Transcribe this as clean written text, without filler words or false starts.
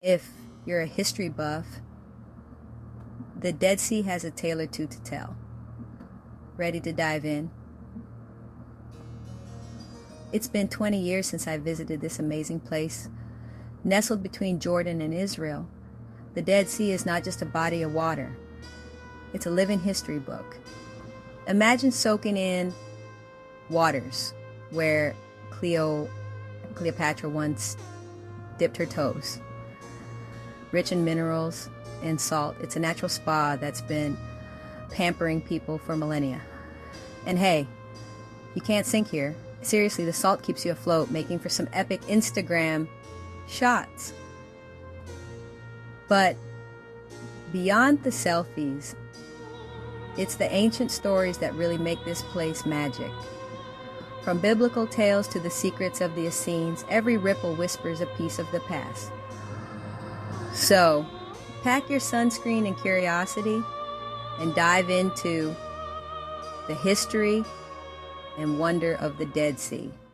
If you're a history buff, the Dead Sea has a tale or two to tell. Ready to dive in? It's been 20 years since I visited this amazing place. Nestled between Jordan and Israel, the Dead Sea is not just a body of water. It's a living history book. Imagine soaking in waters where Cleopatra once dipped her toes. Rich in minerals and salt, it's a natural spa that's been pampering people for millennia. And hey, you can't sink here. Seriously, the salt keeps you afloat, making for some epic Instagram shots. But beyond the selfies, it's the ancient stories that really make this place magic. From biblical tales to the secrets of the Essenes, every ripple whispers a piece of the past. So, pack your sunscreen and curiosity and dive into the history and wonder of the Dead Sea.